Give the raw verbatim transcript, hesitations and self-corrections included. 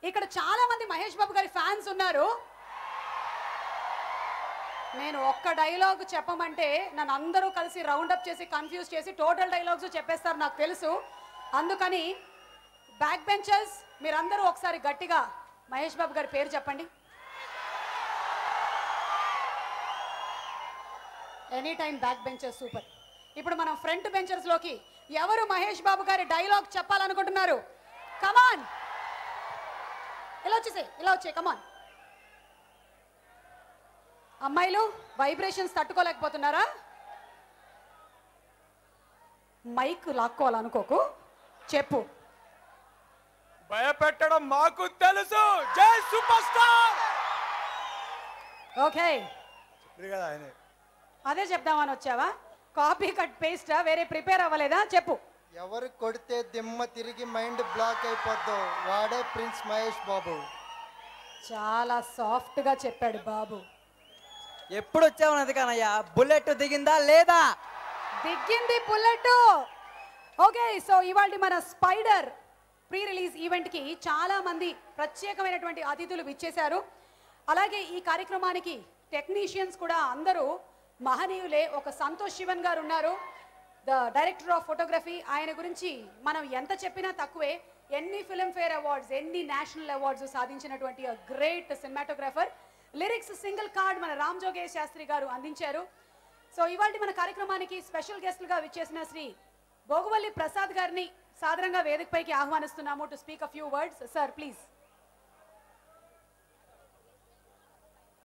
ఇక్కడ చాలా మంది మహేష్ బాబు గారి ఫ్యాన్స్ ఉన్నారు. నేను ఒక్క డైలాగ్ చెప్పమంటే నన్ను అందరూ కలిసి రౌండప్ చేసి కన్ఫ్యూజ్ చేసి టోటల్ డైలాగ్స్ చెప్పేస్తారు నాకు తెలుసు. అందుకని బ్యాక్ బెంచర్స్ మీరందరూ ఒకసారి గట్టిగా మహేష్ బాబు గారి పేరు చెప్పండి. Any time back benchers super. ఇప్పుడు మనం ఫ్రంట్ బెంచర్స్ లోకి ఎవరు మహేష్ బాబు గారి డైలాగ్ చెప్పాలనుకుంటున్నారు? కమాన్, ఇలా వచ్చేసే, ఇలా వచ్చే, కమాన్. అమ్మాయిలు వైబ్రేషన్స్ తట్టుకోలేకపోతున్నారా? మైక్ లాక్కోవాలనుకోకు, చెప్పు. భయపెట్టడం మాకు తెలుసు. జై సూపర్ స్టార్. ఓకే, కదా ఆయన అదే చెప్దామని వచ్చావా? కాపీ కట్ పేస్టా? వేరే ప్రిపేర్ అవ్వలేదా? చెప్పు. ఎవరు కొడితే దిమ్మ తిరిగి మైండ్ బ్లాక్ అయిపోద్దో వాడే ప్రిన్స్ మహేష్ బాబు. చాలా సాఫ్ట్ గా చెప్పాడు బాబు. ఎప్పుడు వచ్చావు నదికానయ్యా? బుల్లెట్ దిగిందా లేదా? దిగింది బుల్లెట్. ఓకే, సో ఇవాళ మన స్పైడర్ ప్రీ రిలీజ్ ఈవెంట్ కి చాలా మంది ప్రత్యేకమైనటువంటి అతిథులు విచ్చేశారు. అలాగే ఈ కార్యక్రమానికి టెక్నీషియన్స్ కూడా అందరూ మహనీయులే. ఒక సంతోష్ శివన్ గారు ఉన్నారు, ద డైరెక్టర్ ఆఫ్ ఫోటోగ్రఫీ. ఆయన గురించి మనం ఎంత చెప్పినా తక్కువే. ఎన్ని ఫిల్మ్ఫేర్ అవార్డ్స్, ఎన్ని నేషనల్ అవార్డ్స్ సాధించినటువంటి great cinematographer. Lyrics single card మన రామ్ జోగేష్ శాస్త్రి గారు అందించారు. సో ఇవాళ మన కార్యక్రమానికి స్పెషల్ గెస్ట్లుగా విచ్చేసిన శ్రీ భోగువల్లి ప్రసాద్ గారిని సాదరంగా వేదికపైకి ఆహ్వానిస్తున్నాము to speak a few words. Sir please.